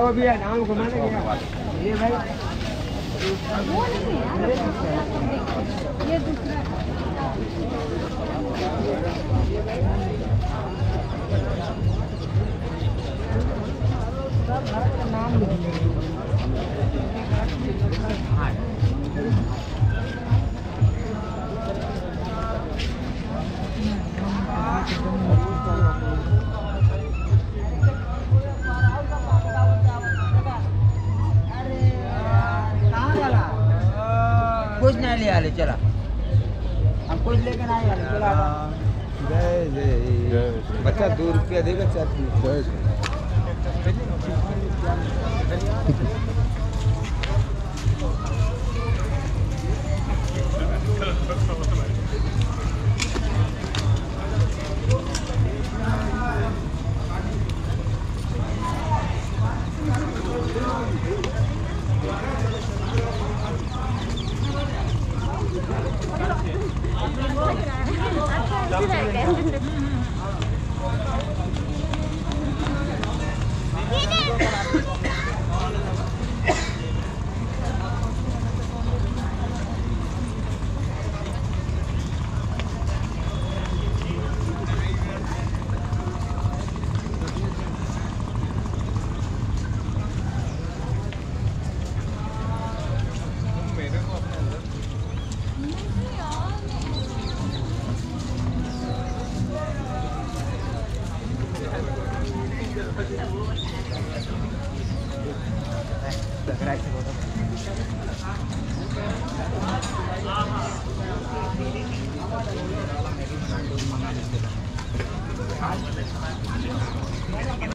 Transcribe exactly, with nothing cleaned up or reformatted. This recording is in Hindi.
वो भी है नाम घुमाने गया ये भाई वो नहीं है ये दूसरा नाम कुछ नहीं ले आले चला हम कुछ लेके नहीं आले चला जय जय बच्चा दो रुपया देगा चार Thank you.